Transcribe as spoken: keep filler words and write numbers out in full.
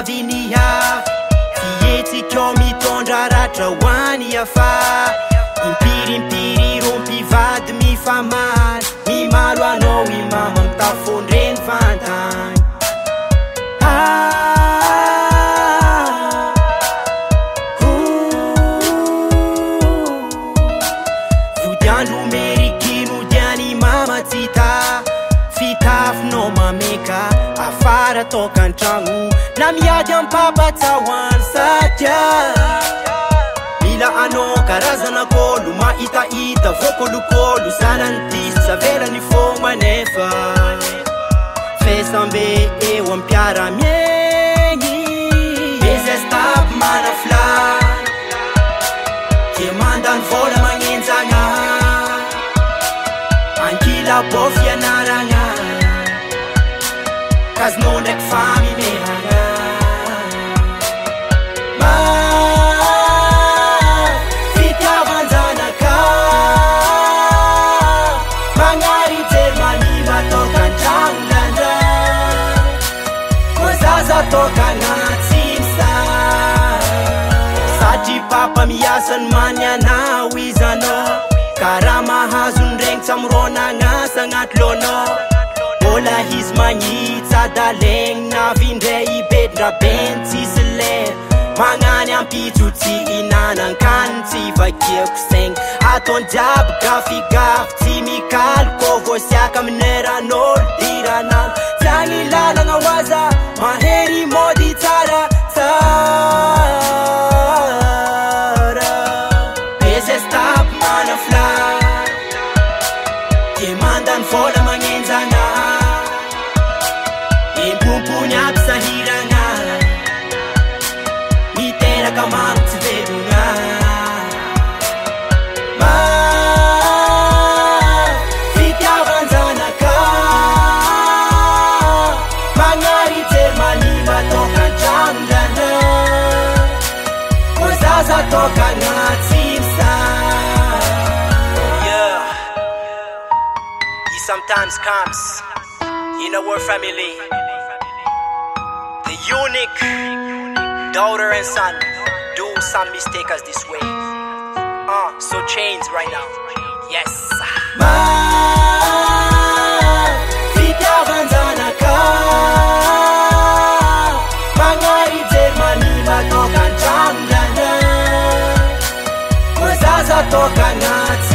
andiniha Fietsika mitondra ratra hoany afa Impirimpiry rompivady mifamaly Mimalo anao imama mitafondreny fantany Vodiandro merikino diany mama tsita Fitafinao mameka afara tokantragno Na miady ampapatsahoany satria Mila anao karazana kolo mahitaita vokolokolo Sanany tisy savelany fomba nefa Fesambe eo ampiara-miegny Bezestap manafla Ke mandany vola magnenjagna Ankila bofy ianaragna Kazinao ndraiky famimehagna Ma fitiavan-janaka Magnary jermany matokan-tragno landra Koa zaza toka agnaty msa Satria papa miasany manianao izanao Karaha mahazon-dregny tsamoronagna agnaty lônao Bola izy magnitsa dalegny navindray ibedra-beny tsisy lera Magnany ampitsotsy ihinanan-kany tsy vakiako saigny Ataony jiaby gafigafy tsy mikaly Kô voasiaka amineran'olo diranalo Tsy agny lalagna hoaza mahery mody tsara tsara Bezestap manafla Ke mandany vola magnenjana Impompony aby sahiragna Miteraka mango tsy velogna Ma fitiavan-janaka Magnary jermany matokan-tragno landra Koa zaza toka agnaty msa Yeah It sometimes comes in our family The unique daughter and son do some mistake as this way uh, So change right now Yes Ma fitiavan-janaka Magnary jermany matokan-tragno landra Koa zaza toka agnaty